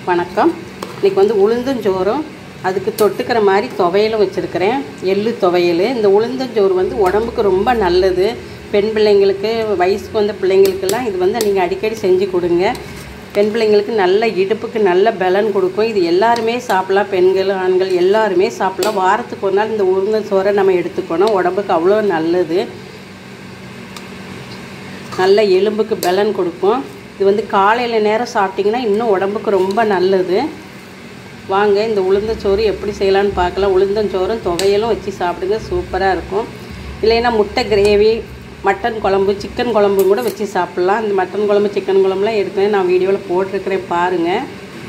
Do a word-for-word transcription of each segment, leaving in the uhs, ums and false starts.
வணக்கம். இன்றைக்கி வந்து உளுந்தஞ்சோறும் அதுக்கு தொட்டுக்கிற மாதிரி துவையலும் வச்சுருக்கிறேன். எள்ளு துவையல். இந்த உளுந்தஞ்சோறு வந்து உடம்புக்கு ரொம்ப நல்லது. பெண் பிள்ளைங்களுக்கு, வயசுக்கு வந்த பிள்ளைங்களுக்கெல்லாம் இது வந்து நீங்கள் அடிக்கடி செஞ்சு கொடுங்க. பெண் பிள்ளைங்களுக்கு நல்ல இடுப்புக்கு நல்ல பலன் கொடுக்கும். இது எல்லாருமே சாப்பிட்லாம். பெண்கள், ஆண்கள் எல்லாருமே சாப்பிட்லாம். வாரத்துக்கு ஒரு நாள் இந்த உளுந்தஞ்சோறை நம்ம எடுத்துக்கணும். உடம்புக்கு அவ்வளோ நல்லது. நல்ல எலும்புக்கு பலன் கொடுக்கும். இது வந்து காலையில் நேரம் சாப்பிட்டிங்கன்னா இன்னும் உடம்புக்கு ரொம்ப நல்லது. வாங்க இந்த உளுந்தஞ்சோறு எப்படி செய்யலான்னு பார்க்கலாம். உளுந்தஞ்சோறும் துவையலும் வச்சு சாப்பிடுங்க, சூப்பராக இருக்கும். இல்லைன்னா முட்டை கிரேவி, மட்டன் குழம்பு, சிக்கன் குழம்பு கூட வச்சு சாப்பிட்லாம். இந்த மட்டன் குழம்பு, சிக்கன் குழம்புலாம் எடுத்து நான் வீடியோவில் போட்டிருக்கிறேன், பாருங்கள்.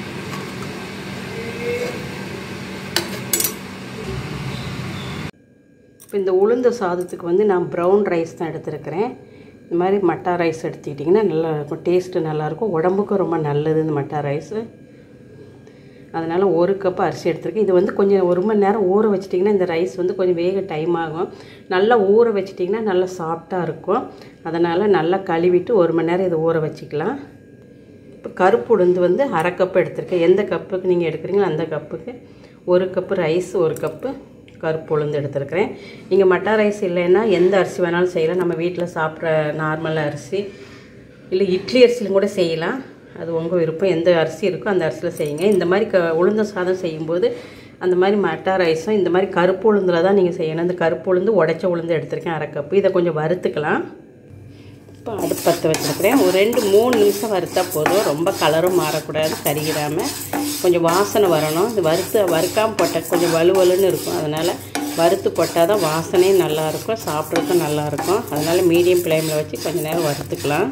இப்போ இந்த உளுந்த சாதத்துக்கு வந்து நான் ப்ரௌன் ரைஸ் தான் எடுத்துருக்கிறேன். இந்த மாதிரி மட்டா ரைஸ் எடுத்துக்கிட்டிங்கன்னா நல்லா இருக்கும், டேஸ்ட்டு நல்லாயிருக்கும், உடம்புக்கும் ரொம்ப நல்லது இந்த மட்டா ரைஸு. அதனால் ஒரு கப்பு அரிசி எடுத்துருக்கேன். இது வந்து கொஞ்சம் ஒரு மணி நேரம் ஊற வச்சிட்டிங்கன்னா இந்த ரைஸ் வந்து கொஞ்சம் வேக டைம் ஆகும். நல்லா ஊற வச்சிட்டிங்கன்னா நல்லா சாஃப்டாக இருக்கும். அதனால் நல்லா கழுவிட்டு ஒரு மணி நேரம் இதை ஊற வச்சிக்கலாம். இப்போ கருப்பு உளுந்து வந்து அரை கப்பு எடுத்துருக்கேன். எந்த கப்புக்கு நீங்கள் எடுக்கிறீங்களோ அந்த கப்புக்கு ஒரு கப்பு ரைஸ், ஒரு கப்பு கருப்பு உளுந்து எடுத்துருக்கிறேன். நீங்கள் மட்டா ரைஸ் இல்லைன்னா எந்த அரிசி வேணாலும் செய்யலாம். நம்ம வீட்டில் சாப்பிட்ற நார்மல் அரிசி, இல்லை இட்லி அரிசிலும் கூட செய்யலாம். அது உங்கள் விருப்பம். எந்த அரிசி இருக்கோ அந்த அரிசியில் செய்யுங்க. இந்த மாதிரி க உளுந்த சாதம் செய்யும்போது அந்த மாதிரி மட்டா ரைஸும் இந்த மாதிரி கருப்பு உளுந்தில் தான் நீங்கள் செய்யணும். இந்த கருப்பு உளுந்து உடைச்ச உளுந்து எடுத்துருக்கேன் அரை கப்பு. இதை கொஞ்சம் வறுத்துக்கலாம். இப்போ அடுப்பு பற்ற வச்சுருக்கிறேன். ஒரு ரெண்டு மூணு நிமிஷம் வறுத்தா போதும். ரொம்ப கலரும் மாறக்கூடாது, கருகிடாமல் கொஞ்சம் வாசனை வரணும். இது வறுத்து வறுக்காமல் போட்டால் கொஞ்சம் வலுவலுன்னு இருக்கும். அதனால் வறுத்து போட்டால் தான் வாசனையும் நல்லாயிருக்கும், சாப்பிட்றதுக்கும் நல்லாயிருக்கும். அதனால் மீடியம் ஃப்ளேமில் வச்சு கொஞ்சம் நேரம் வறுத்துக்கலாம்.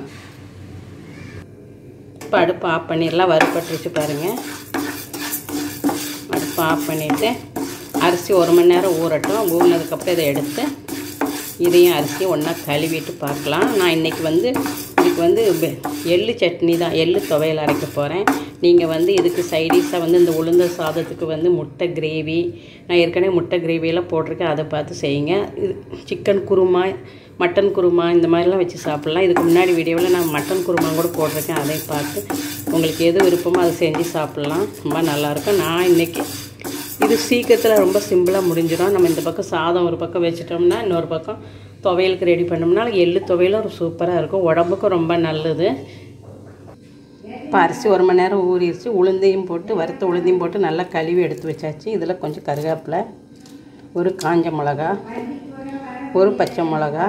இப்போ அடுப்பு ஆஃப் பண்ணிடலாம். வறுப்பட்டுருச்சு பாருங்கள். அடுப்பு ஆஃப் பண்ணிவிட்டு அரிசி ஒரு மணி நேரம் ஊறட்டும். ஊறினதுக்கப்புறம் இதை எடுத்து இதையும் அரிசியும் ஒன்றா கழுவிட்டு பார்க்கலாம். நான் இன்றைக்கி வந்து இதுக்கு வந்து எள்ளு சட்னி தான், எள்ளு துவையல் அரைக்க போகிறேன். நீங்கள் வந்து இதுக்கு சைடிஷாக வந்து இந்த உளுந்த சாதத்துக்கு வந்து முட்டை கிரேவி, நான் ஏற்கனவே முட்டை கிரேவியெல்லாம் போட்டிருக்கேன், அதை பார்த்து செய்யுங்க. இது சிக்கன் குருமா, மட்டன் குருமா இந்த மாதிரிலாம் வச்சு சாப்பிட்லாம். இதுக்கு முன்னாடி வீடியோவில் நான் மட்டன் குருமா கூட போட்டிருக்கேன், அதை பார்த்து உங்களுக்கு எது விருப்பமோ அதை செஞ்சு சாப்பிட்லாம். ரொம்ப நல்லாயிருக்கும். நான் இன்றைக்கி இது சீக்கிரத்தில் ரொம்ப சிம்பிளாக முடிஞ்சிடும். நம்ம இந்த பக்கம் சாதம் ஒரு பக்கம் வச்சிட்டோம்னா இன்னொரு பக்கம் துவையலுக்கு ரெடி பண்ணோம்னா எள்ளு துவையலும் ஒரு சூப்பராக இருக்கும், உடம்புக்கும் ரொம்ப நல்லது. இப்போ அரிசி ஒரு மணி நேரம் ஊறிடுச்சு. உளுந்தையும் போட்டு, வறுத்த உளுந்தையும் போட்டு நல்லா கழுவி எடுத்து வச்சாச்சு. இதில் கொஞ்சம் கருவேப்பிலை, ஒரு காஞ்ச மிளகா, ஒரு பச்சை மிளகா,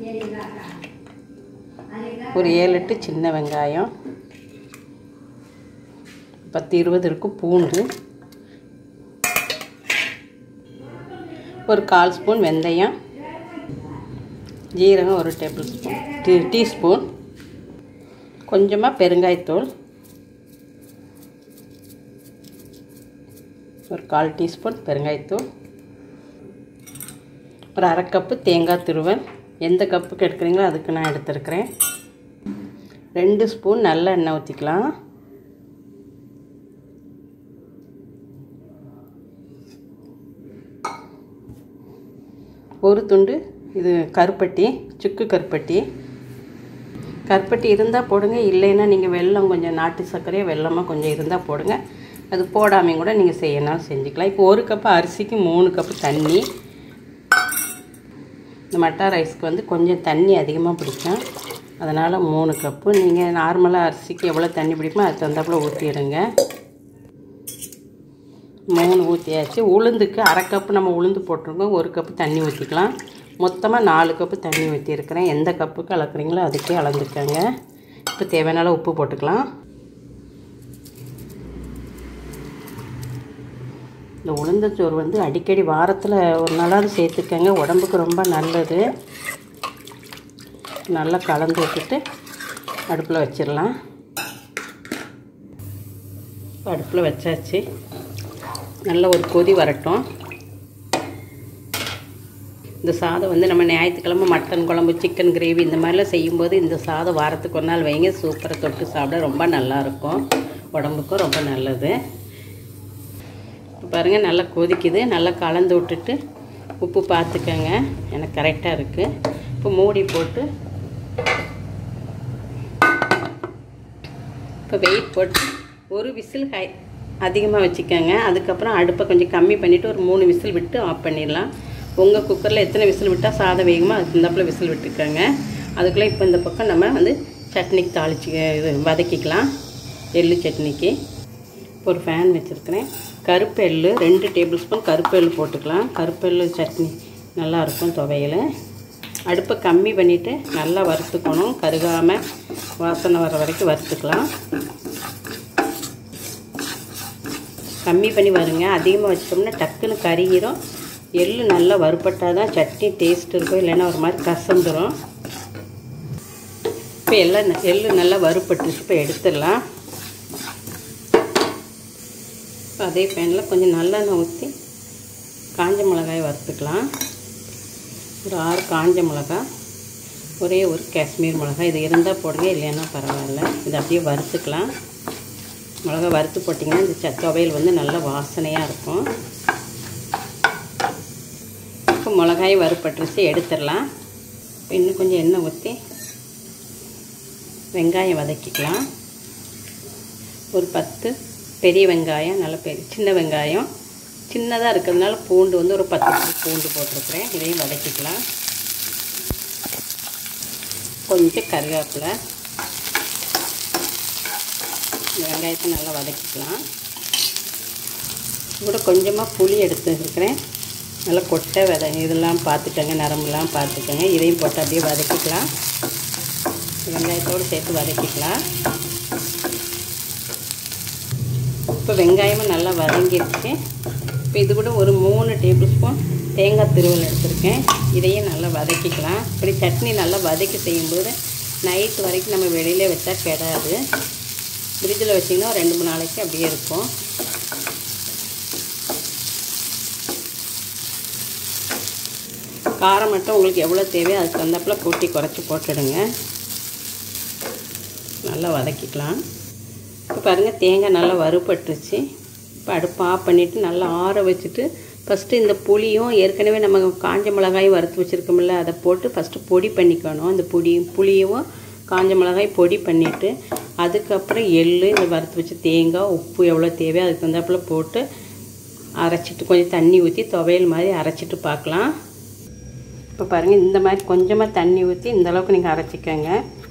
ஒரு ஏழு எட்டு சின்ன வெங்காயம், பத்து இருபது இருக்கும் பூண்டு, ஒரு கால் ஸ்பூன் வெந்தயம், ஜீரகம் ஒரு டேபிள் ஸ்பூன் டீ டீஸ்பூன், கொஞ்சமாக பெருங்காயத்தூள், ஒரு கால் டீஸ்பூன் பெருங்காயத்தூள், ஒரு அரை கப்பு தேங்காய் துருவல். எந்த கப்புக்கு எடுக்கிறீங்களோ அதுக்கு நான் எடுத்துருக்கிறேன். ரெண்டு ஸ்பூன் நல்ல எண்ணெய் ஊற்றிக்கலாம். ஒரு துண்டு இது கருப்பட்டி, சுக்கு கருப்பட்டி. கருப்பட்டி இருந்தால் போடுங்க, இல்லைன்னா நீங்கள் வெல்லம், கொஞ்சம் நாட்டு சர்க்கரையோ வெல்லமாக கொஞ்சம் இருந்தால் போடுங்க. அது போடாமல் கூட நீங்கள் செய்யணும், செஞ்சுக்கலாம். இப்போ ஒரு கப்பு அரிசிக்கு மூணு கப்பு தண்ணி. இந்த மட்டா ரைஸ்க்கு வந்து கொஞ்சம் தண்ணி அதிகமாக பிடிக்கும், அதனால் மூணு கப்பு. நீங்கள் நார்மலாக அரிசிக்கு எவ்வளோ தண்ணி பிடிக்குமோ அது தகுந்தாப்புல ஊற்றிடுங்க. மூணு ஊற்றியாச்சு. உளுந்துக்கு அரை கப்பு நம்ம உளுந்து போட்டிருக்கோம், ஒரு கப்பு தண்ணி ஊற்றிக்கலாம். மொத்தமாக நாலு கப்பு தண்ணி ஊற்றிருக்கிறேன். எந்த கப்புக்கு அளக்குறீங்களோ அதுக்கே அளந்துக்கோங்க. இப்போ தேவையான உப்பு போட்டுக்கலாம். இந்த உளுந்தச்சோறு வந்து அடிக்கடி வாரத்தில் ஒரு நாளாவது சேர்த்துக்கங்க, உடம்புக்கு ரொம்ப நல்லது. நல்லா கலந்து விட்டுட்டு அடுப்பில் வச்சிடலாம். அடுப்பில் வச்சாச்சு. நல்ல ஒரு கொதி வரட்டும். இந்த சாதம் வந்து நம்ம ஞாயிற்றுக்கிழமை மட்டன் குழம்பு, சிக்கன் கிரேவி இந்த மாதிரிலாம் செய்யும்போது இந்த சாதம் வாரத்துக்கு ஒரு நாள் வைங்க, சூப்பராக தொட்டு சாப்பிட ரொம்ப நல்லாயிருக்கும், உடம்புக்கும் ரொம்ப நல்லது. இப்போ பாருங்கள் நல்லா கொதிக்குது. நல்லா கலந்து விட்டுட்டு உப்பு பார்த்துக்கோங்க, எனக்கு கரெக்டாக இருக்குது. இப்போ மூடி போட்டு இப்போ வெயிட் போட்டு ஒரு விசில் ஹை அதிகமாக வச்சுக்கோங்க. அதுக்கப்புறம் அடுப்பை கொஞ்சம் கம்மி பண்ணிவிட்டு ஒரு மூணு விசில் விட்டு ஆஃப் பண்ணிடலாம். உங்கள் குக்கரில் எத்தனை விசில் விட்டால் சாதம் வேகுமோ அதுக்கு தகுந்தாப்புல விசில் விட்டுக்கோங்க. அதுக்குள்ளே இப்போ இந்த பக்கம் நம்ம வந்து சட்னிக்கு தாளிச்சு இது வதக்கிக்கலாம். எள்ளு சட்னிக்கு ஒரு ஃபேன் வச்சுருக்கிறேன். கருப்பு எள்ளு ரெண்டு டேபிள் ஸ்பூன் கருப்பு எள்ளு போட்டுக்கலாம். கருப்பு எள்ளு சட்னி நல்லாயிருக்கும் துவையில். அடுப்பை கம்மி பண்ணிவிட்டு நல்லா வறுத்துக்கணும். கருகாமல் வாசனை வர வரைக்கும் வறுத்துக்கலாம். கம்மி பண்ணி வருங்க. அதிகமாக வச்சிட்டோம்னா டக்குன்னு கருகிரும். எள்ளு நல்லா வறுப்பட்டால் தான் சட்னி டேஸ்ட் இருக்கும், இல்லைன்னா ஒரு மாதிரி கசந்துடும். இப்போ எல்லாம் எள்ளு நல்லா வறுப்பட்டுச்சு. இப்போ எடுத்துடலாம். இப்போ அதே பேனில் கொஞ்சம் நல்லெண்ணெய் ஊற்றி காஞ்ச மிளகாய் வறுத்துக்கலாம். ஒரு ஆறு காஞ்ச மிளகாய், ஒரே ஒரு காஷ்மீர் மிளகாய், இது இருந்தால் போடுங்க, இல்லைன்னா பரவாயில்ல. இது அப்படியே வறுத்துக்கலாம். மிளகா வறுத்து போட்டிங்கன்னா இந்த துவையல் வந்து நல்லா வாசனையாக இருக்கும். இப்போ மிளகாய் வறுப்பட்டுருச்சு, எடுத்துடலாம். இன்னும் கொஞ்சம் எண்ணெய் ஊற்றி வெங்காயம் வதக்கிக்கலாம். ஒரு பத்து பெரிய வெங்காயம், நல்ல பெரிய சின்ன வெங்காயம் சின்னதாக இருக்கிறதுனால பூண்டு வந்து ஒரு பத்து பூண்டு போட்டிருக்கிறேன். இதையும் வதக்கிக்கலாம். கொஞ்சம் கருவேப்பிலை, வெங்காயத்தை நல்லா வதக்கிக்கலாம். கூட கொஞ்சமாக புளி எடுத்து வச்சுருக்கிறேன். நல்லா கொட்டை விதை இதெல்லாம் பார்த்துக்கோங்க, நரம்புலாம் பார்த்துக்கோங்க. இதையும் போட்டு அப்படியே வதக்கிக்கலாம். வெங்காயத்தோடு சேர்த்து வதக்கிக்கலாம். இப்போ வெங்காயமும் நல்லா வதங்கிடுச்சு. இப்போ இது கூட ஒரு மூணு டேபிள் ஸ்பூன் தேங்காய் திருவல் எடுத்துருக்கேன். இதையும் நல்லா வதக்கிக்கலாம். இப்படி சட்னி நல்லா வதக்கி செய்யும்போது நைட் வரைக்கும் நம்ம வெளியிலே வச்சா கெடாது. ஃப்ரிட்ஜில் வச்சிங்கன்னா ஒரு ரெண்டு மூணு நாளைக்கு அப்படியே இருக்கும். காரம் மட்டும் உங்களுக்கு எவ்வளோ தேவையோ அதுக்கு தகுந்தாப்புல கூட்டி குறைச்சி போட்டுடுங்க. நல்லா வதக்கிக்கலாம். இப்போ பாருங்கள் தேங்காய் நல்லா வறுபட்டுருச்சு. இப்போ அடுப்பு ஆஃப் பண்ணிவிட்டு நல்லா ஆற வச்சுட்டு ஃபஸ்ட்டு இந்த புளியும் ஏற்கனவே நம்ம காஞ்ச மிளகாய் வறுத்து வச்சுருக்கோம்ல அதை போட்டு ஃபஸ்ட்டு பொடி பண்ணிக்கணும். அந்த பொடி புளியும் காஞ்ச மிளகாய் பொடி பண்ணிவிட்டு அதுக்கப்புறம் எள் இந்த வறுத்து வச்ச தேங்காய் உப்பு எவ்வளோ தேவையோ அதுக்கு தகுந்தாப்புல போட்டு அரைச்சிட்டு கொஞ்சம் தண்ணி ஊற்றி துவையல் மாதிரி அரைச்சிட்டு பார்க்கலாம். இப்போ பாருங்கள் இந்த மாதிரி கொஞ்சமாக தண்ணி ஊற்றி இந்தளவுக்கு நீங்கள் அரைச்சிக்கோங்க.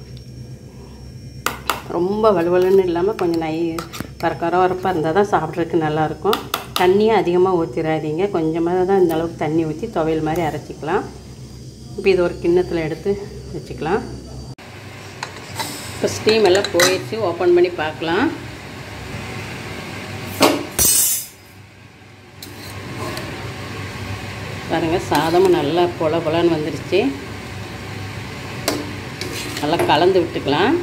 ரொம்ப வலுவலுன்னு இல்லாமல் கொஞ்சம் நை கர வரப்பாக இருந்தால் தான் சாப்பிட்றதுக்கு நல்லாயிருக்கும். தண்ணியும் அதிகமாக ஊற்றிடாதீங்க. கொஞ்சமாக தான் இந்த அளவுக்கு தண்ணி ஊற்றி துவையல் மாதிரி அரைச்சிக்கலாம். இப்போ இது ஒரு கிண்ணத்தில் எடுத்து வச்சுக்கலாம். இப்போ ஸ்டீம் எல்லாம் போயிடுச்சு. ஓப்பன் பண்ணி பார்க்கலாம். பாருங்கள் சாதமும் நல்லா பொல பொலன்னு வந்துடுச்சு. நல்லா கலந்து விட்டுக்கலாம்.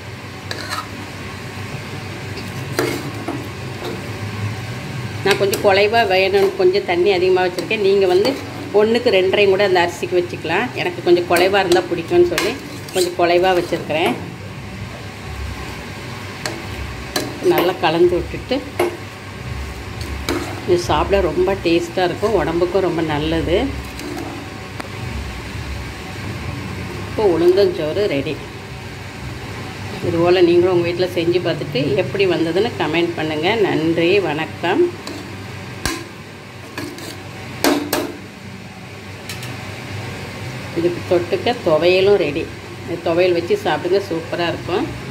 நான் கொஞ்சம் குலைவாக வேணும்னு கொஞ்சம் தண்ணி அதிகமாக வச்சுருக்கேன். நீங்கள் வந்து ஒன்றுக்கு ரெண்டரையும் கூட அந்த அரிசிக்கு வச்சுக்கலாம். எனக்கு கொஞ்சம் குலைவாக இருந்தால் பிடிக்கும்னு சொல்லி கொஞ்சம் குலைவாக வச்சுருக்கிறேன். நல்லா கலந்து விட்டுட்டு இது சாப்பிட ரொம்ப டேஸ்ட்டாக இருக்கும், உடம்புக்கும் ரொம்ப நல்லது. இப்போ உளுந்தஞ்சோறு ரெடி. இதுபோல் நீங்களும் உங்கள் வீட்டில் செஞ்சு பார்த்துட்டு எப்படி வந்ததுன்னு கமெண்ட் பண்ணுங்கள். நன்றி, வணக்கம். இதுக்கு தொட்டுக்க துவையலும் ரெடி. துவையல் வச்சு சாப்பிடுங்க, சூப்பராக இருக்கும்.